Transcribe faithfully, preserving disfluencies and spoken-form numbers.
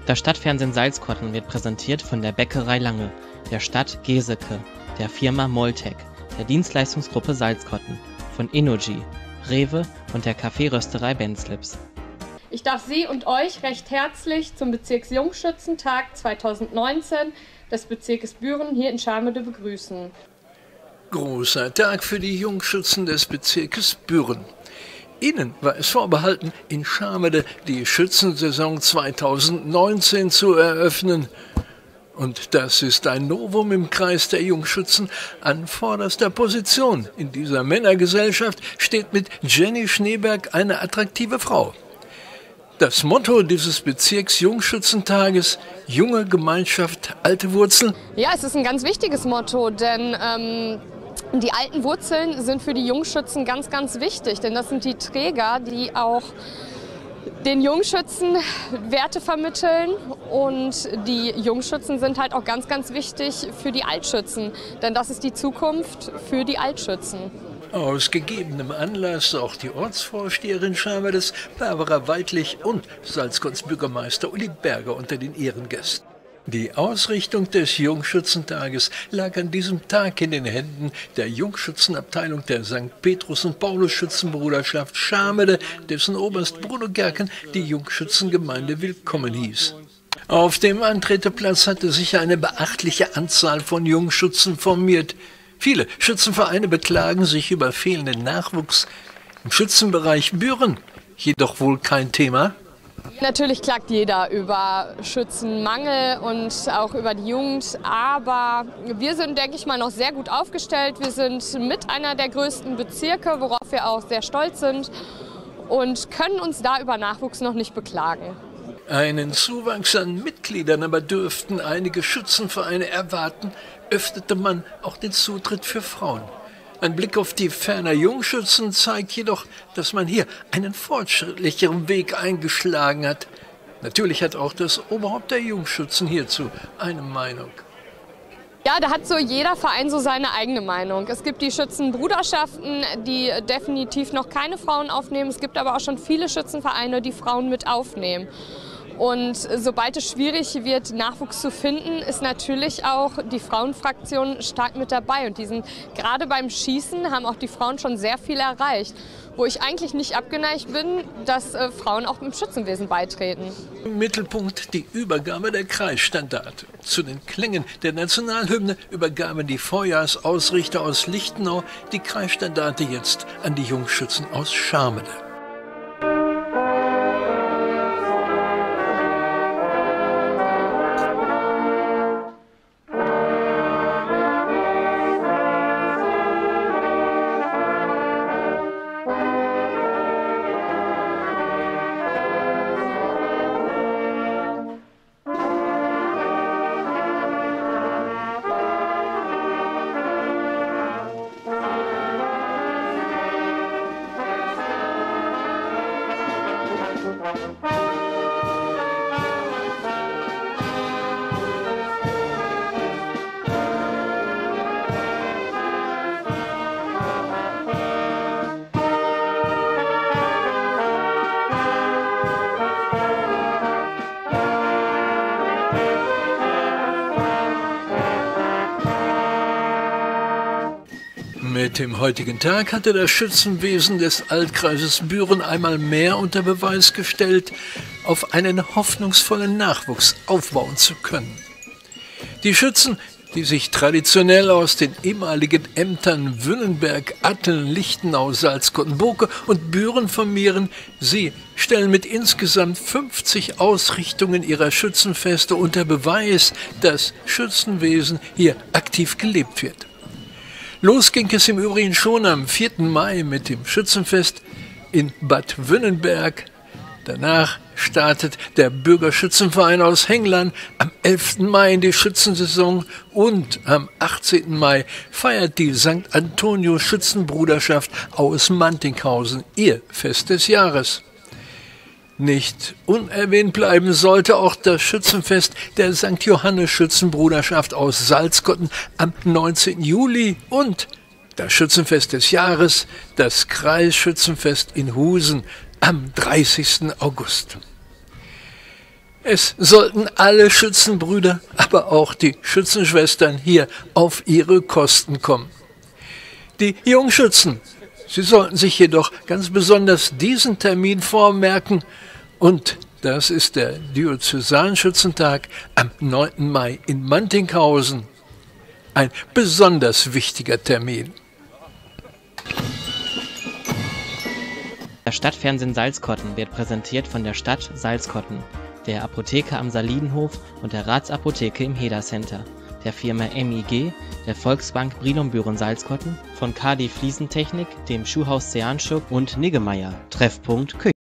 Das Stadtfernsehen Salzkotten wird präsentiert von der Bäckerei Lange, der Stadt Geseke, der Firma Moltec, der Dienstleistungsgruppe Salzkotten, von Innogy, Rewe und der Kaffeerösterei Benzlips. Ich darf Sie und euch recht herzlich zum Bezirksjungschützentag zweitausendneunzehn des Bezirkes Büren hier in Scharmede begrüßen. Großer Tag für die Jungschützen des Bezirkes Büren. Ihnen war es vorbehalten, in Scharmede die Schützensaison zweitausendneunzehn zu eröffnen. Und das ist ein Novum im Kreis der Jungschützen. An vorderster Position in dieser Männergesellschaft steht mit Jenny Schneeberg eine attraktive Frau. Das Motto dieses Bezirksjungschützentages: junge Gemeinschaft, alte Wurzeln. Ja, es ist ein ganz wichtiges Motto, denn ähm, die alten Wurzeln sind für die Jungschützen ganz, ganz wichtig. Denn das sind die Träger, die auch den Jungschützen Werte vermitteln. Und die Jungschützen sind halt auch ganz, ganz wichtig für die Altschützen. Denn das ist die Zukunft für die Altschützen. Aus gegebenem Anlass auch die Ortsvorsteherin Scharmedes, Barbara Weidlich, und Salzkottens Bürgermeister Uli Berger unter den Ehrengästen. Die Ausrichtung des Jungschützentages lag an diesem Tag in den Händen der Jungschützenabteilung der Sankt Petrus- und Paulus-Schützenbruderschaft Scharmede, dessen Oberst Bruno Gerken die Jungschützengemeinde willkommen hieß. Auf dem Antreteplatz hatte sich eine beachtliche Anzahl von Jungschützen formiert. Viele Schützenvereine beklagen sich über fehlenden Nachwuchs. Im Schützenbereich Büren jedoch wohl kein Thema. Natürlich klagt jeder über Schützenmangel und auch über die Jugend, aber wir sind, denke ich mal, noch sehr gut aufgestellt. Wir sind mit einer der größten Bezirke, worauf wir auch sehr stolz sind, und können uns da über Nachwuchs noch nicht beklagen. Einen Zuwachs an Mitgliedern aber dürften einige Schützenvereine erwarten, öffnete man auch den Zutritt für Frauen. Ein Blick auf die Ferner Jungschützen zeigt jedoch, dass man hier einen fortschrittlicheren Weg eingeschlagen hat. Natürlich hat auch das Oberhaupt der Jungschützen hierzu eine Meinung. Ja, da hat so jeder Verein so seine eigene Meinung. Es gibt die Schützenbruderschaften, die definitiv noch keine Frauen aufnehmen. Es gibt aber auch schon viele Schützenvereine, die Frauen mit aufnehmen. Und sobald es schwierig wird, Nachwuchs zu finden, ist natürlich auch die Frauenfraktion stark mit dabei. Und die sind, gerade beim Schießen haben auch die Frauen schon sehr viel erreicht. Wo ich eigentlich nicht abgeneigt bin, dass äh, Frauen auch im Schützenwesen beitreten. Im Mittelpunkt die Übergabe der Kreisstandarte. Zu den Klängen der Nationalhymne übergaben die Vorjahrsausrichter aus Lichtenau die Kreisstandarte jetzt an die Jungschützen aus Scharmede. Mit dem heutigen Tag hatte das Schützenwesen des Altkreises Büren einmal mehr unter Beweis gestellt, auf einen hoffnungsvollen Nachwuchs aufbauen zu können. Die Schützen, die sich traditionell aus den ehemaligen Ämtern Wünnenberg, Atteln, Lichtenau, Salzkotten, Boke und Büren formieren, sie stellen mit insgesamt fünfzig Ausrichtungen ihrer Schützenfeste unter Beweis, dass Schützenwesen hier aktiv gelebt wird. Los ging es im Übrigen schon am vierten Mai mit dem Schützenfest in Bad Wünnenberg. Danach startet der Bürgerschützenverein aus Hengland am elften Mai in die Schützensaison und am achtzehnten Mai feiert die Sankt Antonio Schützenbruderschaft aus Mantinghausen ihr Fest des Jahres. Nicht unerwähnt bleiben sollte auch das Schützenfest der Sankt Johannes Schützenbruderschaft aus Salzkotten am neunzehnten Juli und das Schützenfest des Jahres, das Kreisschützenfest in Husen am dreißigsten August. Es sollten alle Schützenbrüder, aber auch die Schützenschwestern hier auf ihre Kosten kommen. Die Jungschützen, sie sollten sich jedoch ganz besonders diesen Termin vormerken, und das ist der Diözesanschützentag am neunten Mai in Mantinghausen. Ein besonders wichtiger Termin. Das Stadtfernsehen Salzkotten wird präsentiert von der Stadt Salzkotten, der Apotheke am Salinenhof und der Ratsapotheke im Heda Center, der Firma M I G, der Volksbank Brilon Büren Salzkotten, von K D Fliesentechnik, dem Schuhhaus Zeanschuk und Niggemeier. Treffpunkt Küche.